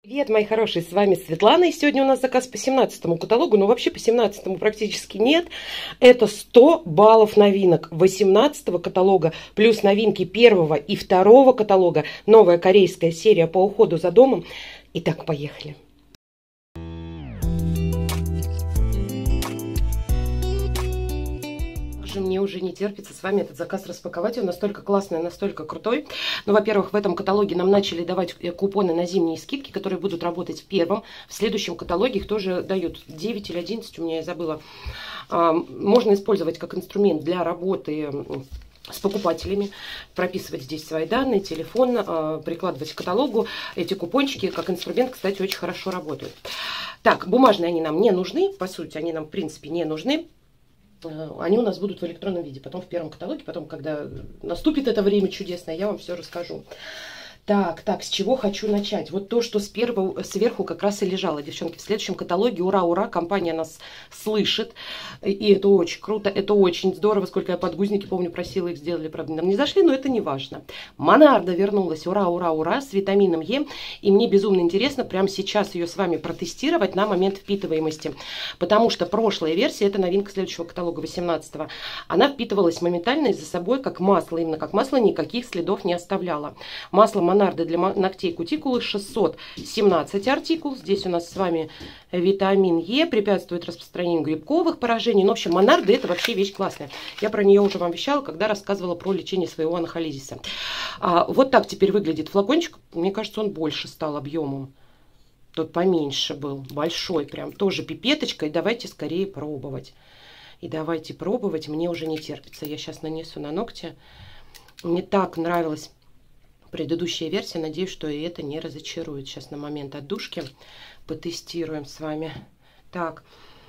Привет, мои хорошие, с вами Светлана, и сегодня у нас заказ по 17-му каталогу, но вообще по 17-му практически нет. Это 100 баллов новинок 18-го каталога, плюс новинки 1-го и 2-го каталога, новая корейская серия по уходу за домом. Итак, поехали. Мне уже не терпится с вами этот заказ распаковать. Он настолько классный, настолько крутой. Ну, во-первых, в этом каталоге нам начали давать купоны на зимние скидки, которые будут работать в первом. В следующем каталоге их тоже дают 9 или 11, у меня я забыла. Можно использовать как инструмент для работы с покупателями, прописывать здесь свои данные, телефон, прикладывать к каталогу. Эти купончики как инструмент, кстати, очень хорошо работают. Так, бумажные они нам не нужны, по сути, они нам в принципе не нужны. Они у нас будут в электронном виде, потом в первом каталоге, потом, когда наступит это время чудесное, я вам все расскажу. Так, с чего хочу начать? Вот то, что сверху как раз и лежало, девчонки. В следующем каталоге, ура, компания нас слышит. И это очень круто, это очень здорово. Сколько я подгузники, помню, просила, их сделали, правда, нам не зашли, но это не важно. Монарда вернулась, ура, с витамином Е. И мне безумно интересно прямо сейчас ее с вами протестировать на момент впитываемости. Потому что прошлая версия, это новинка следующего каталога, 18-го, она впитывалась моментально и за собой как масло. Именно как масло, никаких следов не оставляла. Масло Монарды для ногтей кутикулы 617 артикул. Здесь у нас с вами витамин Е, препятствует распространению грибковых поражений. Ну, в общем, Монарда это вообще вещь классная. Я про нее уже вам вещала, когда рассказывала про лечение своего анахолизиса. Вот так теперь выглядит флакончик. Мне кажется, он больше стал объемом. Тот поменьше был, большой прям. Тоже пипеточкой. Давайте скорее пробовать. И давайте пробовать. Мне уже не терпится. Я сейчас нанесу на ногти. Мне так нравилось предыдущая версия, надеюсь, что и это не разочарует. Сейчас на момент отдушки потестируем с вами. Так,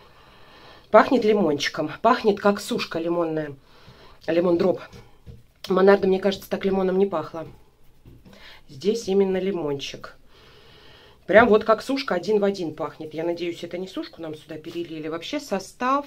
пахнет лимончиком, пахнет как сушка лимонная, лимон-дроп. Монарда, мне кажется, так лимоном не пахло. Здесь именно лимончик. Прям вот как сушка один в один пахнет. Я надеюсь, это не сушку нам сюда перелили. Вообще состав,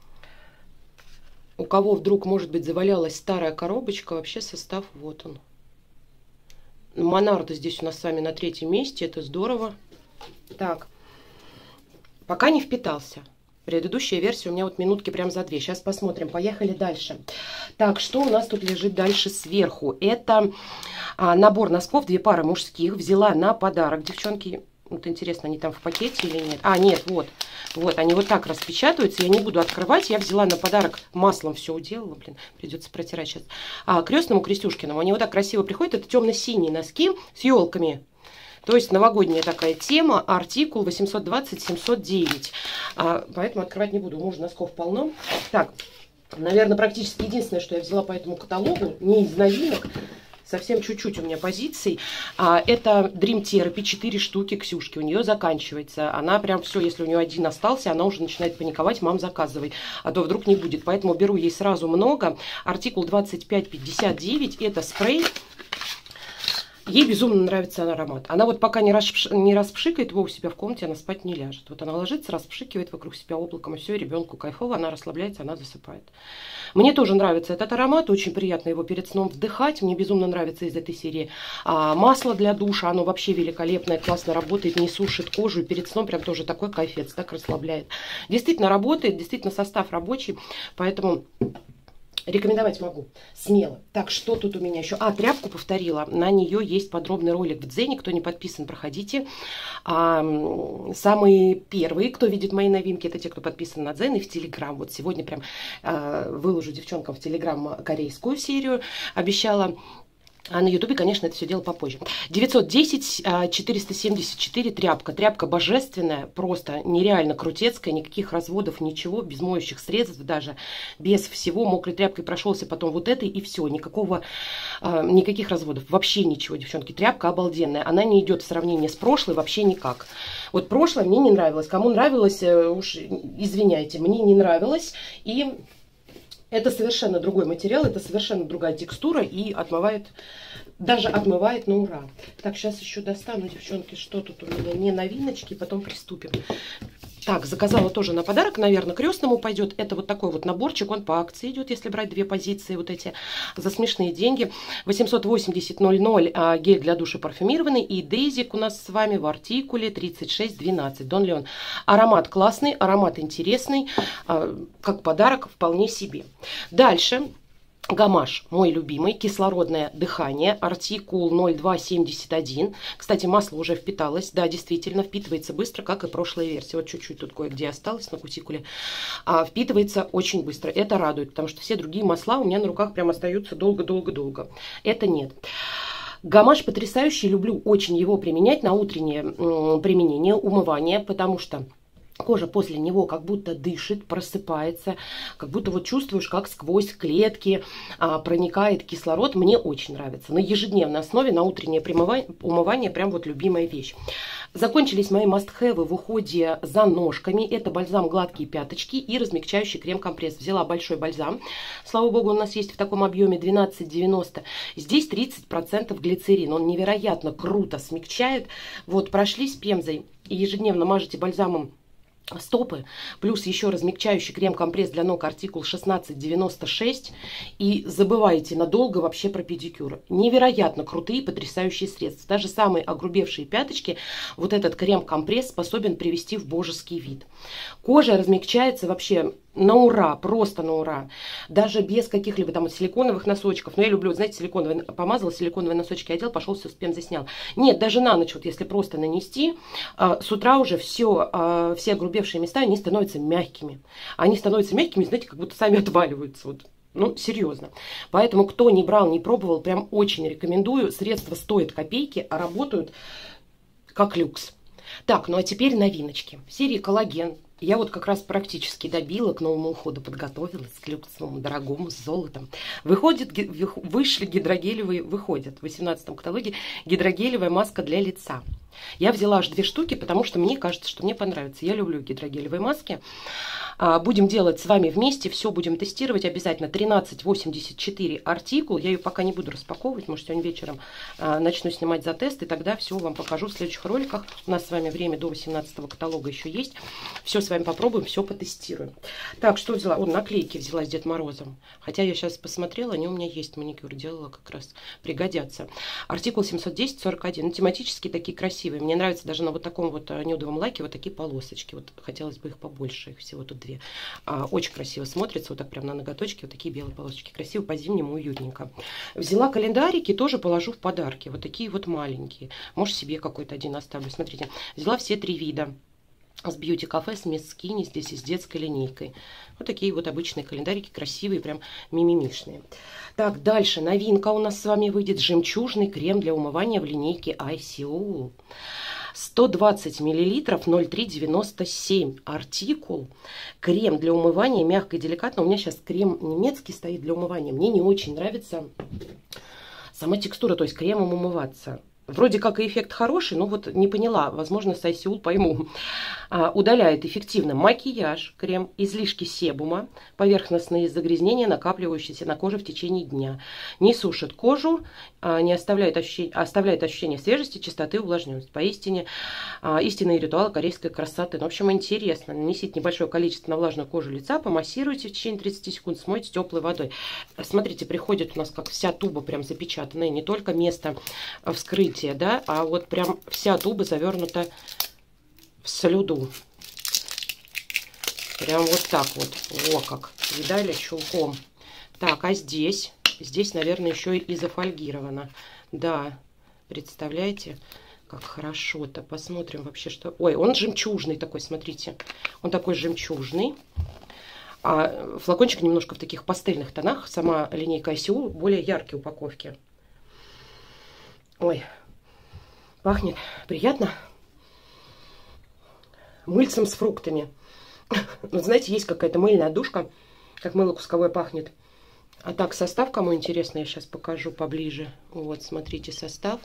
у кого вдруг, может быть, завалялась старая коробочка, вообще состав вот он. Монарда здесь у нас с вами на 3-м месте, это здорово. Так, пока не впитался. Предыдущая версия у меня вот минутки прям за 2. Сейчас посмотрим, поехали дальше. Так, что у нас тут лежит дальше сверху? Это набор носков, 2 пары мужских, взяла на подарок, девчонки. Вот интересно, они там в пакете или нет? Нет, вот, они вот так распечатываются, я не буду открывать, я взяла на подарок, маслом все уделала, блин, придется протирать сейчас. Крестному, Крестюшкиному, они вот так красиво приходят, это темно-синие носки с елками. То есть новогодняя такая тема, артикул 820-709. Поэтому открывать не буду, у мужа носков полно. Так, наверное, практически единственное, что я взяла по этому каталогу, не из новинок, совсем чуть-чуть у меня позиций. Это Dream Therapy, 4 штуки Ксюшки. У нее заканчивается. Она прям все, если у нее один остался, она уже начинает паниковать. Мам, заказывай. А то вдруг не будет. Поэтому беру ей сразу много. Артикул 2559. Это спрей. Ей безумно нравится аромат. Она вот пока не распшикает его у себя в комнате, она спать не ляжет. Вот она ложится, распшикивает вокруг себя облаком, и все, ребенку кайфово, она расслабляется, она засыпает. Мне тоже нравится этот аромат, очень приятно его перед сном вдыхать. Мне безумно нравится из этой серии масло для душа, оно вообще великолепное, классно работает, не сушит кожу, и перед сном прям тоже такой кайфец, так расслабляет. Действительно работает, действительно состав рабочий, поэтому рекомендовать могу смело. Так, что тут у меня еще? Тряпку повторила. На нее есть подробный ролик в Дзене. Кто не подписан, проходите. Самые первые, кто видит мои новинки, это те, кто подписан на Дзен и в Телеграм. Вот сегодня прям выложу девчонкам в Телеграм корейскую серию. Обещала. А на Ютубе, конечно, это все дело попозже. 910-474 тряпка. Тряпка божественная, просто нереально крутецкая, никаких разводов, ничего, без моющих средств даже, без всего. Мокрой тряпкой прошелся потом вот этой и все. Никаких разводов, вообще ничего, девчонки. Тряпка обалденная. Она не идет в сравнение с прошлой вообще никак. Вот прошлое мне не нравилось. Кому нравилось, уж извиняйте, мне не нравилось. И это совершенно другой материал, это совершенно другая текстура и даже отмывает на ура. Так, сейчас еще достану, девчонки, что тут у меня не новиночки, потом приступим. Так, заказала тоже на подарок, наверное, крестному пойдет. Это вот такой вот наборчик, он по акции идет, если брать две позиции вот эти за смешные деньги. 880,00 гель для душа парфюмированный. И Дейзик у нас с вами в артикуле 3612. Дон Леон. Аромат классный, аромат интересный, как подарок вполне себе. Дальше. Гамаш, мой любимый, кислородное дыхание, артикул 0271. Кстати, масло уже впиталось. Да, действительно, впитывается быстро, как и прошлая версия. Вот чуть-чуть тут кое-где осталось на кутикуле. Впитывается очень быстро. Это радует, потому что все другие масла у меня на руках прям остаются долго-долго-долго. Это нет. Гамаш потрясающий, люблю очень его применять на утреннее применение, умывание, потому что кожа после него как будто дышит, просыпается, как будто вот чувствуешь, как сквозь клетки проникает кислород. Мне очень нравится. На ежедневной основе, на утреннее умывание, прям вот любимая вещь. Закончились мои must-have в уходе за ножками. Это бальзам гладкие пяточки и размягчающий крем-компресс. Взяла большой бальзам. Слава богу, у нас есть в таком объеме 12,90. Здесь 30% глицерин. Он невероятно круто смягчает. Вот прошлись пемзой и ежедневно мажете бальзамом стопы, плюс еще размягчающий крем-компресс для ног артикул 1696, и забываете надолго вообще про педикюр. Невероятно крутые, потрясающие средства. Даже самые огрубевшие пяточки вот этот крем-компресс способен привести в божеский вид. Кожа размягчается вообще на ура, просто на ура. Даже без каких-либо там силиконовых носочков. Но я люблю, знаете, силиконовые, помазала, силиконовые носочки одел, пошел, все с пемзой снял. Нет, даже на ночь, вот если просто нанести, с утра уже все огрубевшие места, они становятся мягкими. Они становятся мягкими, знаете, как будто сами отваливаются. Вот. Ну, серьезно. Поэтому, кто не брал, не пробовал, прям очень рекомендую. Средства стоят копейки, а работают как люкс. Так, ну а теперь новиночки. В серии коллаген. Я вот как раз практически добила, к новому уходу подготовилась, к люксовому, дорогому, с золотом. Вышли гидрогелевые, выходят в 18-м каталоге гидрогелевая маска для лица. Я взяла аж 2 штуки, потому что мне кажется, что мне понравится. Я люблю гидрогелевые маски. Будем делать с вами вместе, все будем тестировать обязательно. 1384 артикул. Я ее пока не буду распаковывать, может, сегодня вечером начну снимать за тест, и тогда все вам покажу в следующих роликах. У нас с вами время до 18-го каталога еще есть. Все с вами попробуем, все потестируем. Так, что взяла? О, наклейки взяла с Дед Морозом. Хотя я сейчас посмотрела, они у меня есть, маникюр делала, как раз пригодятся. Артикул 710-41. Ну, тематические такие красивые. Мне нравится даже на вот таком вот нюдовом лаке вот такие полосочки. Вот хотелось бы их побольше, их всего тут 2. Очень красиво смотрится, вот так прям на ноготочке, вот такие белые полосочки. Красиво, по-зимнему, уютненько. Взяла календарики, тоже положу в подарки. Вот такие вот маленькие. Может, себе какой-то один оставлю. Смотрите, взяла все 3 вида. С Beauty Cafe, с Miss Skinny, здесь и с детской линейкой. Вот такие вот обычные календарики, красивые, прям мимимишные. Так, дальше новинка у нас с вами выйдет. Жемчужный крем для умывания в линейке ICOL. 120 мл, 0,397 артикул. Крем для умывания, мягко и деликатно. У меня сейчас крем немецкий стоит для умывания. Мне не очень нравится сама текстура, то есть кремом умываться. Вроде как и эффект хороший, но вот не поняла. Возможно, с ICOL пойму. Удаляет эффективно макияж, крем, излишки себума, поверхностные загрязнения, накапливающиеся на коже в течение дня. Не сушит кожу, не оставляет ощущение свежести, чистоты, увлажненности. Поистине, истинные ритуалы корейской красоты. Ну, в общем, интересно. Нанесите небольшое количество на влажную кожу лица, помассируйте в течение 30 секунд, смойте теплой водой. Смотрите, приходит у нас как вся туба прям запечатанная, не только место вскрытия, да, а вот прям вся туба завернута в слюду. Прям вот так вот. О, как. Видали, чулком. Так, а здесь? Здесь, наверное, еще и зафольгировано. Да, представляете, как хорошо-то. Посмотрим вообще, что... Ой, он жемчужный такой, смотрите. Он такой жемчужный. А флакончик немножко в таких пастельных тонах. Сама линейка ICOL более яркие упаковки. Ой, пахнет приятно. Мыльцем с фруктами. Вот знаете, есть какая-то мыльная душка, как мыло кусковое пахнет. А так, состав, кому интересно, я сейчас покажу поближе. Вот, смотрите, состав.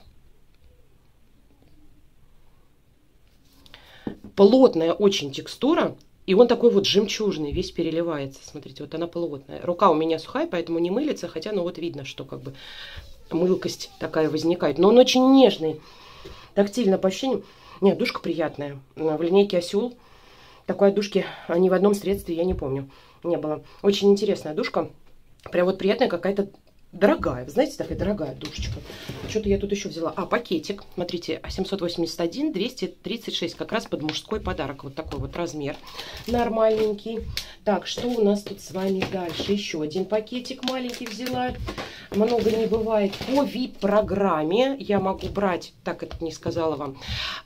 Плотная очень текстура. И он такой вот жемчужный, весь переливается. Смотрите, вот она плотная. Рука у меня сухая, поэтому не мылится. Хотя, ну вот видно, что как бы мылкость такая возникает. Но он очень нежный. Тактильно по ощущениям. Нет, душка приятная. В линейке ICOL Такой отдушки ни в одном средстве я не помню. Не было. Очень интересная отдушка. Прям вот приятная какая-то. Дорогая, вы знаете, такая дорогая душечка. Что-то я тут еще взяла. Пакетик. Смотрите, 781, 236. Как раз под мужской подарок. Вот такой вот размер. Нормальненький. Так, что у нас тут с вами дальше? Еще один пакетик маленький взяла. Много не бывает. По VIP-программе я могу брать, так это не сказала вам,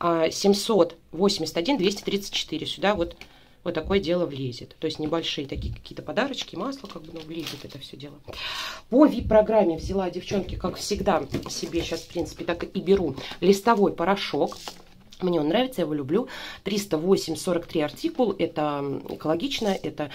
781, 234. Сюда вот такое дело влезет. То есть небольшие такие какие-то подарочки, масло, как бы, влезет это все дело. По VIP-программе взяла, девчонки, как всегда, себе сейчас, в принципе, так и беру листовой порошок. Мне он нравится, я его люблю. 308,43 артикул. Это экологично, это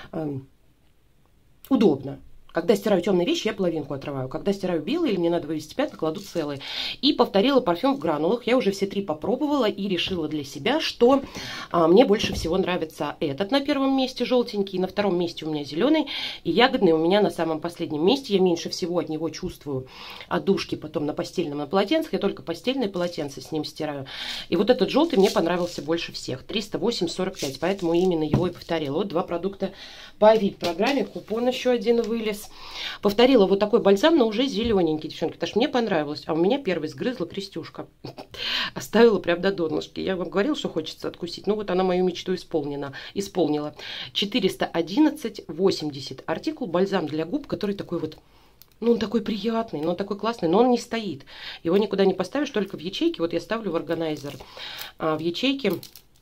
удобно. Когда стираю темные вещи, я половинку отрываю. Когда стираю белые, или мне надо вывести пятна, кладу целые. И повторила парфюм в гранулах. Я уже все 3 попробовала и решила для себя, что мне больше всего нравится этот на первом месте, желтенький. На втором месте у меня зеленый. И ягодный у меня на самом последнем месте. Я меньше всего от него чувствую отдушки потом на постельном, на полотенцах. Я только постельное полотенце с ним стираю. И вот этот желтый мне понравился больше всех. 308,45. Поэтому именно его и повторила. Вот 2 продукта по VIP-программе. Купон еще один вылез. Повторила вот такой бальзам, но уже зелененький, девчонки, потому что мне понравилось. А у меня первый сгрызла Крестюшка. Оставила прям до донышки. Я вам говорила, что хочется откусить. Ну вот она мою мечту исполнила. 411,80 артикул. Бальзам для губ, который такой вот, ну он такой приятный, но он такой классный, но он не стоит. Его никуда не поставишь, только в ячейке. Вот я ставлю в органайзер. В ячейке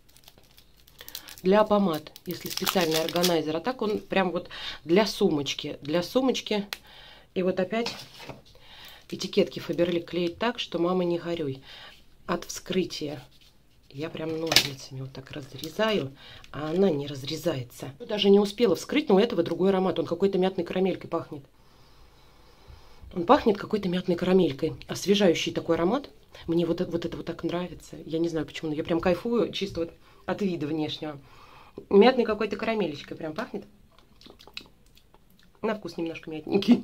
для помад, если специальный органайзер. А так он прям вот для сумочки. Для сумочки. И вот опять этикетки Faberlic клеит так, что мама не горюй. От вскрытия я прям ножницами вот так разрезаю, а она не разрезается. Даже не успела вскрыть, но у этого другой аромат. Он какой-то мятной карамелькой пахнет. Он пахнет какой-то мятной карамелькой. Освежающий такой аромат. Мне вот это вот так нравится. Я не знаю почему, но я прям кайфую чисто вот от вида внешнего. Мятной какой-то карамелечкой прям пахнет. На вкус немножко мятненький.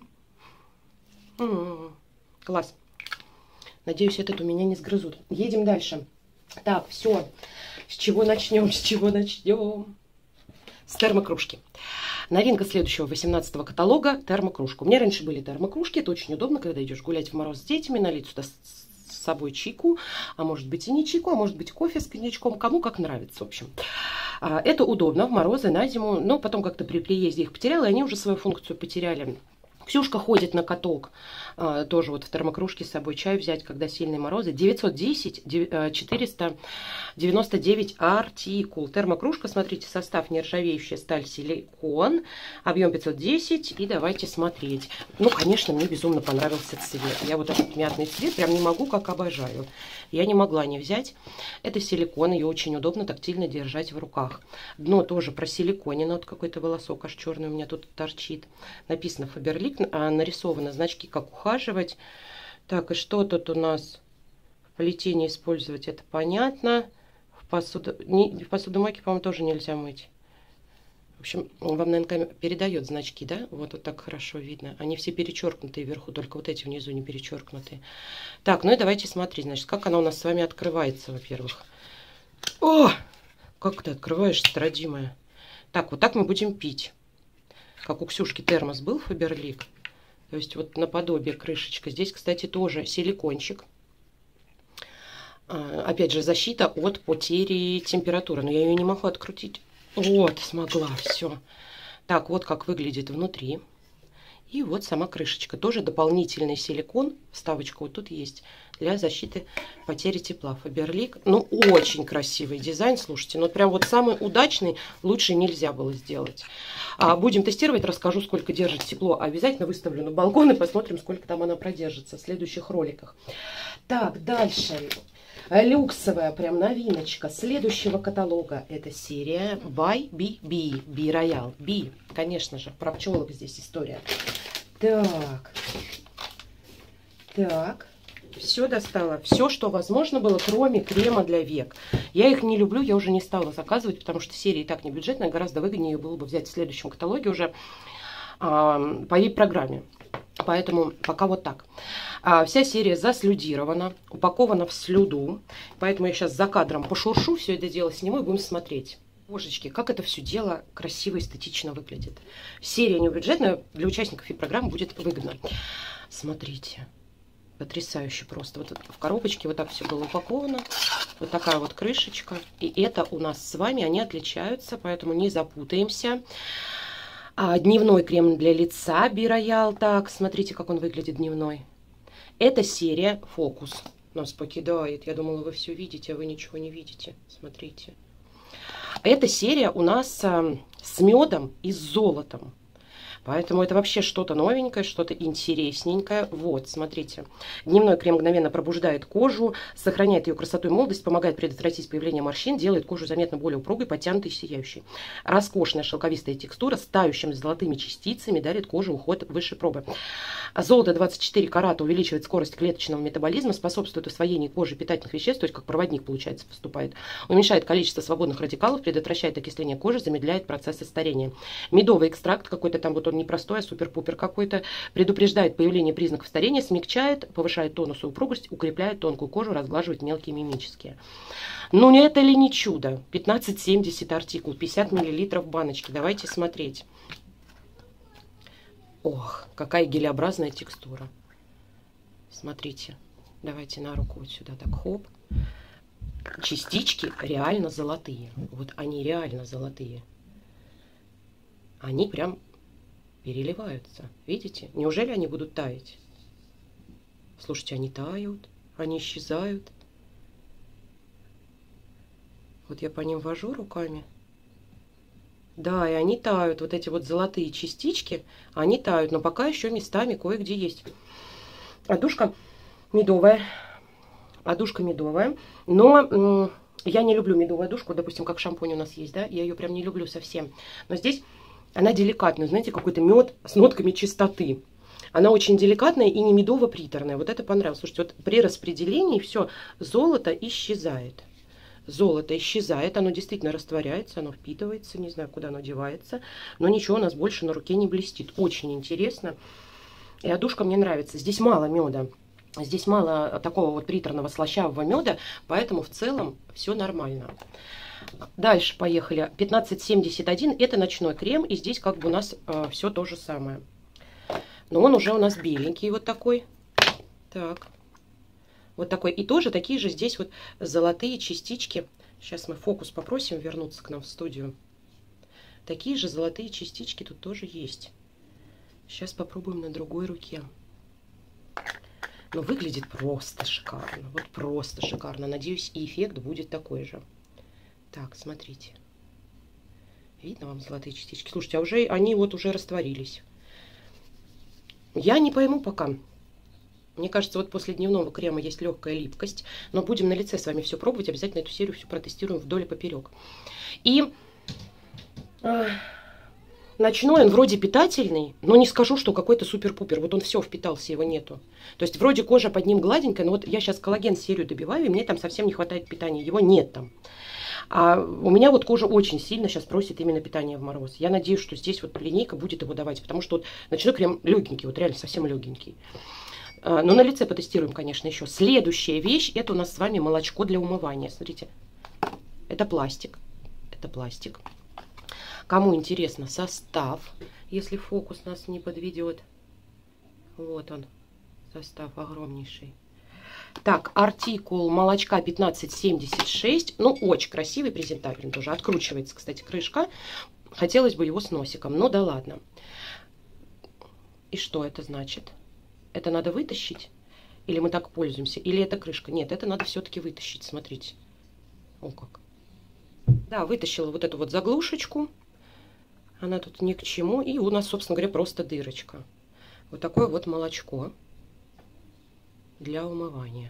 Класс. Надеюсь, этот у меня не сгрызут. Едем дальше. Так, все. С чего начнем? С чего начнем? С термокружки. Новинка следующего 18-го каталога. Термокружка. У меня раньше были термокружки. Это очень удобно, когда идешь гулять в мороз с детьми, налить сюда с собой чайку, а может быть и не чайку, а может быть кофе с коньячком, кому как нравится, в общем. Это удобно в морозы, на зиму, но потом как-то при приезде их потеряла, и они уже свою функцию потеряли. Ксюшка ходит на каток, тоже вот в термокружке с собой чай взять, когда сильные морозы. 910, 499 артикул. Термокружка, смотрите, состав: нержавеющая сталь, силикон, объем 510. И давайте смотреть. Ну, конечно, мне безумно понравился цвет. Я вот этот мятный цвет прям не могу, как обожаю. Я не могла не взять. Это силикон, ее очень удобно тактильно держать в руках. Дно тоже просиликонено, вот какой-то волосок аж черный у меня тут торчит. Написано Faberlic. Нарисованы значки, как ухаживать. Так, и что тут у нас? В плетении использовать, это понятно. В посудомойке, по-моему, тоже нельзя мыть. В общем, вам, наверное, передает значки, да? Вот так хорошо видно. Они все перечеркнутые вверху, только вот эти внизу не перечеркнутые. Так, ну и давайте смотреть, значит, как она у нас с вами открывается, во-первых. О! Как ты открываешься, родимая? Так, вот так мы будем пить. Как у Ксюшки термос был Faberlic. То есть вот наподобие крышечка. Здесь, кстати, тоже силикончик. Опять же, защита от потери температуры. Но я ее не могу открутить. Вот, смогла, все. Так, вот как выглядит внутри. И вот сама крышечка. Тоже дополнительный силикон. Вставочка вот тут есть. Для защиты потери тепла. Faberlic. Ну, очень красивый дизайн, слушайте. Ну, прям вот самый удачный. Лучше нельзя было сделать. Будем тестировать, расскажу, сколько держит тепло. Обязательно выставлю на балкон и посмотрим, сколько там она продержится в следующих роликах. Так, дальше. Люксовая прям новиночка следующего каталога. Это серия By BB. B Royal. B, конечно же, про пчелок здесь история. Так. Так. Все достала. Все, что возможно было, кроме крема для век. Я их не люблю, я уже не стала заказывать, потому что серия и так не бюджетная. Гораздо выгоднее ее было бы взять в следующем каталоге уже по VIP-программе. Поэтому пока вот так. Вся серия заслюдирована, упакована в слюду. Поэтому я сейчас за кадром пошуршу, все это дело сниму и будем смотреть. Божечки, как это все дело красиво, эстетично выглядит. Серия неубюджетная, для участников и программы будет выгодно. Смотрите, потрясающе просто. Вот в коробочке вот так все было упаковано. Вот такая вот крышечка. И это у нас с вами, они отличаются, поэтому не запутаемся. Дневной крем для лица Би-Роял. Так, смотрите, как он выглядит дневной. Это серия Фокус. Нас покидает. Я думала, вы все видите, а вы ничего не видите. Смотрите. Эта серия у нас с медом и с золотом. Поэтому это вообще что-то новенькое, что-то интересненькое. Вот, смотрите. Дневной крем мгновенно пробуждает кожу, сохраняет ее красоту и молодость, помогает предотвратить появление морщин, делает кожу заметно более упругой, подтянутой и сияющей. Роскошная шелковистая текстура с тающими золотыми частицами дарит коже уход выше пробы. Золото 24 карата увеличивает скорость клеточного метаболизма, способствует усвоению кожи питательных веществ, то есть как проводник, получается, выступает. Уменьшает количество свободных радикалов, предотвращает окисление кожи, замедляет процессы старения. Медовый экстракт какой-то там, вот он непростой, а супер-пупер какой-то, предупреждает появление признаков старения, смягчает, повышает тонус и упругость, укрепляет тонкую кожу, разглаживает мелкие мимические. Ну, не это ли не чудо? 15,70 артикул, 50 мл баночки. Давайте смотреть. Ох, какая гелеобразная текстура. Смотрите. Давайте на руку вот сюда так, хоп. Частички реально золотые. Вот они реально золотые. Они прям переливаются. Видите? Неужели они будут таять? Слушайте, они тают, они исчезают. Вот я по ним вожу руками. Да, и они тают. Вот эти вот золотые частички, они тают. Но пока еще местами кое-где есть. Одушка медовая. Одушка медовая. Но я не люблю медовую одушку. Допустим, как шампунь у нас есть, да? Я ее прям не люблю совсем. Но здесь она деликатная. Знаете, какой-то мед с нотками чистоты. Она очень деликатная и не медово-приторная. Вот это понравилось. Слушайте, вот при распределении все, золото исчезает. Золото исчезает, оно действительно растворяется, оно впитывается, не знаю, куда оно девается. Но ничего у нас больше на руке не блестит. Очень интересно. И одушка мне нравится. Здесь мало меда. Здесь мало такого вот приторного слащавого меда, поэтому в целом все нормально. Дальше поехали. 1571 это ночной крем, и здесь как бы у нас все то же самое. Но он уже у нас беленький вот такой. Так. Вот такой. И тоже такие же здесь вот золотые частички. Сейчас мы фокус попросим вернуться к нам в студию. Такие же золотые частички тут тоже есть. Сейчас попробуем на другой руке. Но выглядит просто шикарно. Вот просто шикарно. Надеюсь, и эффект будет такой же. Так, смотрите. Видно вам золотые частички? Слушайте, а уже они вот уже растворились. Я не пойму пока. Мне кажется, вот после дневного крема есть легкая липкость. Но будем на лице с вами все пробовать. Обязательно эту серию всю протестируем вдоль и поперек. И ночной он вроде питательный, но не скажу, что какой-то супер-пупер. Вот он все впитался, его нету. То есть вроде кожа под ним гладенькая, но вот я сейчас коллаген серию добиваю, и мне там совсем не хватает питания. Его нет там. А у меня вот кожа очень сильно сейчас просит именно питания в мороз. Я надеюсь, что здесь вот линейка будет его давать, потому что вот ночной крем легенький, вот реально совсем легенький. Но на лице потестируем, конечно, еще. Следующая вещь, это у нас с вами молочко для умывания. Смотрите, это пластик. Это пластик. Кому интересно состав, если фокус нас не подведет. Вот он, состав огромнейший. Так, артикул молочка 1576. Ну, очень красивый, презентабельный тоже. Откручивается, кстати, крышка. Хотелось бы его с носиком, но да ладно. И что это значит? Это надо вытащить? Или мы так пользуемся? Или это крышка? Нет, это надо все-таки вытащить, смотрите. О как. Да, вытащила вот эту вот заглушечку. Она тут ни к чему. И у нас, собственно говоря, просто дырочка. Вот такое вот молочко для умывания.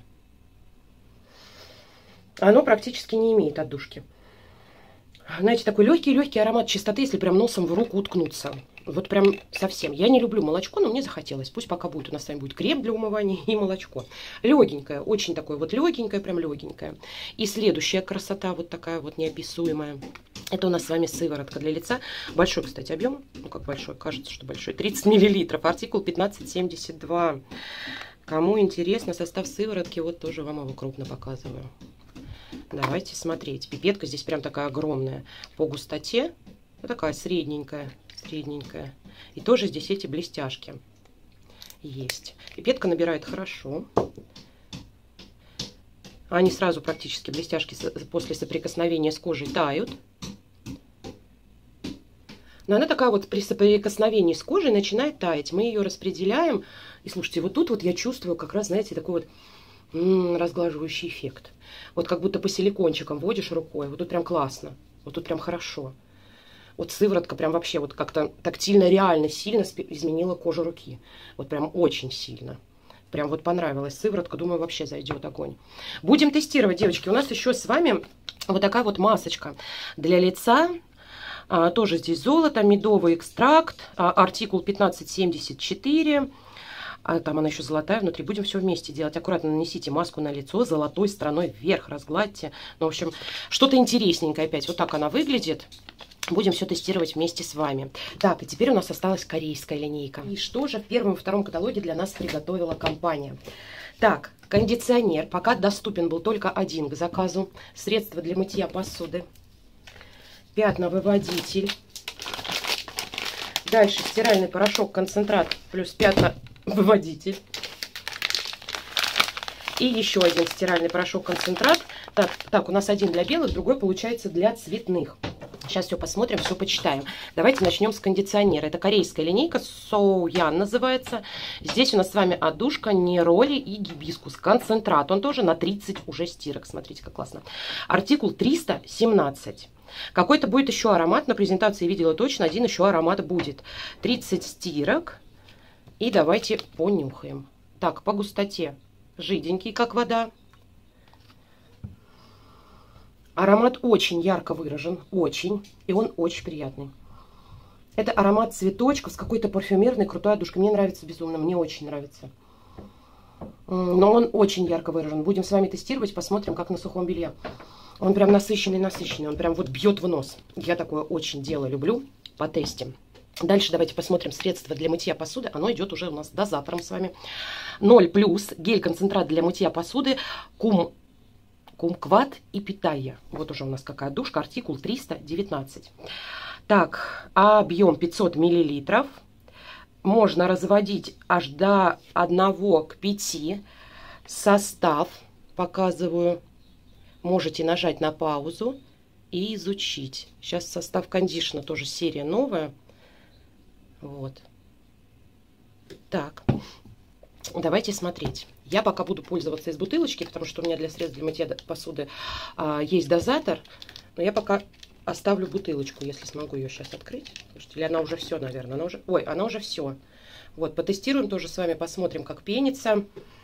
Оно практически не имеет отдушки. Знаете, такой легкий-легкий аромат чистоты, если прям носом в руку уткнуться. Вот прям совсем. Я не люблю молочко, но мне захотелось. Пусть пока будет. У нас с вами будет крем для умывания и молочко. Легенькое, очень такое вот легенькое, прям легенькое. И следующая красота, вот такая вот неописуемая. Это у нас с вами сыворотка для лица. Большой, кстати, объем. Ну, как большой, кажется, что большой. 30 мл. Артикул 1572. Кому интересно, состав сыворотки, вот тоже вам его крупно показываю. Давайте смотреть. Пипетка здесь прям такая огромная. По густоте вот такая средненькая. Средненькая. И тоже здесь эти блестяшки есть. Пипетка набирает хорошо. Они сразу практически блестяшки после соприкосновения с кожей тают. Но она такая вот при соприкосновении с кожей начинает таять. Мы ее распределяем. И слушайте, вот тут вот я чувствую как раз, знаете, такой вот разглаживающий эффект. Вот как будто по силикончикам водишь рукой. Вот тут прям классно. Вот тут прям хорошо. Вот сыворотка прям вообще вот как-то тактильно, реально сильно изменила кожу руки. Вот прям очень сильно. Прям вот понравилась сыворотка. Думаю, вообще зайдет огонь. Будем тестировать, девочки. У нас еще с вами вот такая вот масочка для лица. Тоже здесь золото, медовый экстракт, артикул 1574. Там она еще золотая внутри. Будем все вместе делать. Аккуратно нанесите маску на лицо золотой стороной вверх, разгладьте. Ну, в общем, что-то интересненькое опять. Вот так она выглядит. Будем все тестировать вместе с вами. Так, и теперь у нас осталась корейская линейка. И что же в первом и втором каталоге для нас приготовила компания? Так, кондиционер. Пока доступен был только один к заказу. Средство для мытья посуды. Пятновыводитель. Дальше стиральный порошок, концентрат плюс пятновыводитель. И еще один стиральный порошок, концентрат. Так, у нас один для белых, другой получается для цветных. Сейчас все посмотрим, все почитаем. Давайте начнем с кондиционера. Это корейская линейка, Соуян называется. Здесь у нас с вами отдушка, нероли и гибискус. Концентрат, он тоже на 30 уже стирок. Смотрите, как классно. Артикул 317. Какой-то будет еще аромат. На презентации видела точно, один еще аромат будет. 30 стирок. И давайте понюхаем. Так, по густоте. Жиденький, как вода. Аромат очень ярко выражен, очень, и он очень приятный. Это аромат цветочков с какой-то парфюмерной крутой отдушкой. Мне нравится безумно, мне очень нравится. Но он очень ярко выражен. Будем с вами тестировать, посмотрим, как на сухом белье. Он прям насыщенный, он прям вот бьет в нос. Я такое очень дело люблю, потестим. Дальше давайте посмотрим средство для мытья посуды. Оно идет уже у нас дозатором с вами. 0+, гель-концентрат для мытья посуды, Кумкват и Питая. Вот уже у нас какая душка, артикул 319. Так, объем 500 мл. Можно разводить аж до 1 к 5. Состав показываю. Можете нажать на паузу и изучить. Сейчас состав кондишена, тоже серия новая. Вот. Так, давайте смотреть. Я пока буду пользоваться из бутылочки, потому что у меня для средств для мытья посуды есть дозатор. Но я пока оставлю бутылочку, если смогу ее сейчас открыть. Слушайте, или она уже все, наверное. Она уже все. Вот, потестируем тоже с вами, посмотрим, как пенится.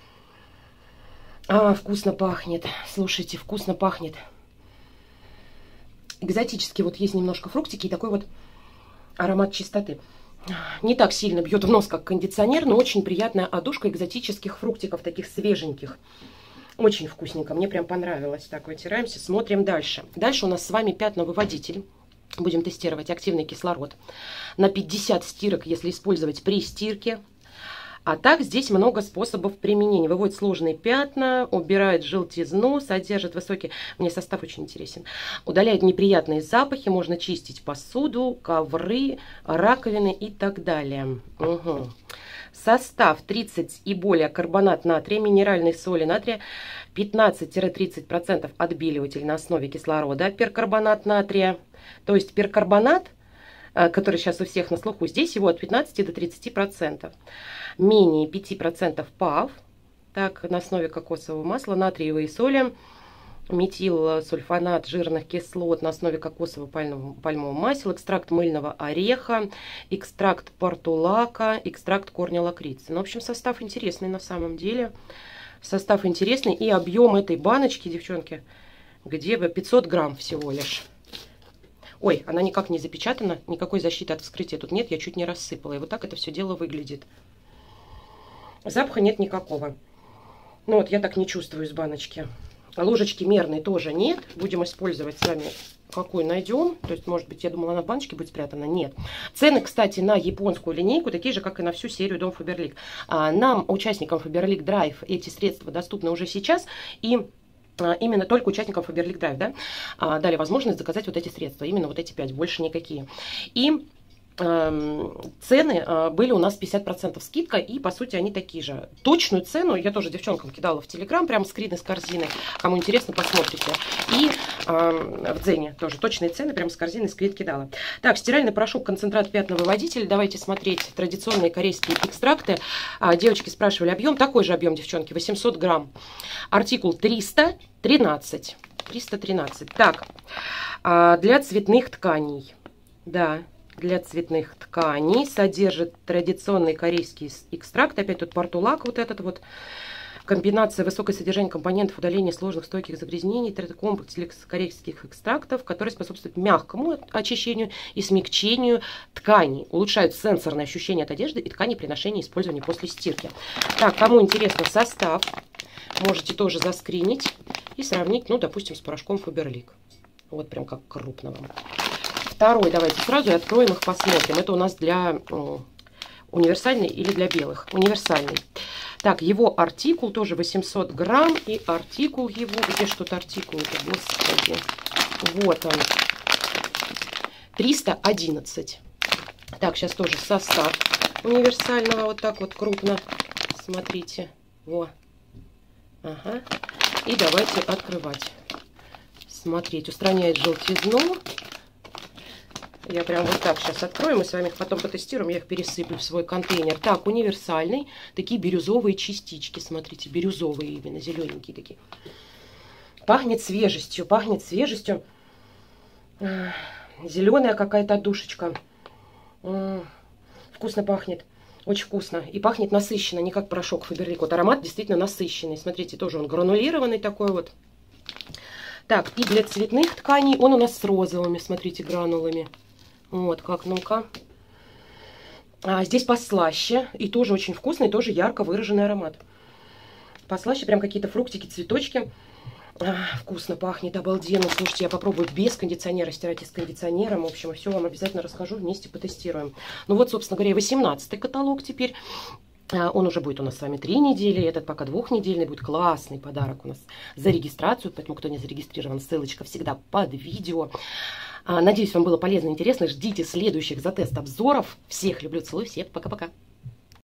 Вкусно пахнет. Слушайте, вкусно пахнет. Экзотически вот есть немножко фруктики и такой вот аромат чистоты. Не так сильно бьет в нос, как кондиционер, но очень приятная отдушка экзотических фруктиков, таких свеженьких. Очень вкусненько, мне прям понравилось. Так, вытираемся, смотрим дальше. Дальше у нас с вами пятновыводитель. Будем тестировать активный кислород. На 50 стирок, если использовать при стирке. А так здесь много способов применения. Выводит сложные пятна, убирает желтизну, содержит высокий... Мне состав очень интересен. Удаляет неприятные запахи, можно чистить посуду, ковры, раковины и так далее. Угу. Состав 30 и более карбонат натрия, минеральной соли натрия, 15-30% отбеливатель на основе кислорода, перкарбонат натрия. То есть перкарбонат, который сейчас у всех на слуху, здесь его от 15 до 30%. Менее 5% ПАВ, так, на основе кокосового масла, натриевые соли, метилсульфонат жирных кислот на основе кокосового пальмового масла, экстракт мыльного ореха, экстракт портулака, экстракт корня лакрицы. Ну, в общем, состав интересный на самом деле. Состав интересный. И объем этой баночки, девчонки, где бы 500 грамм всего лишь. Ой, она никак не запечатана, никакой защиты от вскрытия тут нет, я чуть не рассыпала. И вот так это все дело выглядит. Запаха нет никакого. Ну вот, я так не чувствую из баночки. Ложечки мерной тоже нет. Будем использовать с вами, какую найдем. То есть, может быть, я думала, она в баночке будет спрятана. Нет. Цены, кстати, на японскую линейку такие же, как и на всю серию Дом Фаберлик. Нам, участникам Фаберлик Драйв, эти средства доступны уже сейчас. И именно только участникам Faberlic Drive, да, дали возможность заказать вот эти средства, именно вот эти 5, больше никакие. И цены были у нас 50% скидка, и по сути они такие же. Точную цену я тоже девчонкам кидала в Телеграм, прям скрин из корзины, кому интересно, посмотрите. И в Дзене тоже точные цены, прям с корзины скрин кидала. Так, стиральный порошок, концентрат пятновыводитель, давайте смотреть традиционные корейские экстракты. Девочки спрашивали объем, такой же объем, девчонки, 800 грамм. Артикул 313. 313. Так, для цветных тканей, да. Для цветных тканей содержит традиционный корейский экстракт. Опять тут портулак вот этот вот. Комбинация высокое содержание компонентов удаления сложных стойких загрязнений. Это комплекс корейских экстрактов, который способствует мягкому очищению и смягчению тканей. Улучшают сенсорное ощущение от одежды и тканей при ношении и использовании после стирки. Так, кому интересно состав, можете тоже заскринить и сравнить, ну, допустим, с порошком Faberlic. Вот прям как крупно вам. Второй, давайте сразу и откроем их, посмотрим. Это у нас для универсальный или для белых? Универсальный. Так, его артикул тоже 800 грамм. И артикул его, где что-то артикул-то, господи. Вот он. 311. Так, сейчас тоже состав универсального. Вот так вот крупно. Смотрите. Во. Ага. И давайте открывать. Смотреть. Устраняет желтизну. Я прям вот так сейчас открою, мы с вами их потом потестируем, я их пересыплю в свой контейнер. Так, универсальный, такие бирюзовые частички, смотрите, бирюзовые именно, зелененькие такие. Пахнет свежестью, пахнет свежестью. Зеленая какая-то душечка. Вкусно пахнет, очень вкусно. И пахнет насыщенно, не как порошок Faberlic. Вот аромат действительно насыщенный, смотрите, тоже он гранулированный такой вот. Так, и для цветных тканей он у нас с розовыми, смотрите, гранулами. Вот как, ну-ка. Здесь послаще. И тоже очень вкусный, тоже ярко выраженный аромат. Послаще, прям какие-то фруктики, цветочки. Вкусно пахнет, обалденно. Слушайте, я попробую без кондиционера стирать и с кондиционером. В общем, все вам обязательно расскажу, вместе потестируем. Ну вот, собственно говоря, 18-й каталог теперь. Он уже будет у нас с вами 3 недели. Этот пока 2-недельный будет классный подарок у нас за регистрацию. Поэтому, кто не зарегистрирован, ссылочка всегда под видео. Надеюсь, вам было полезно и интересно. Ждите следующих затест обзоров. Всех люблю, целую, всех пока-пока.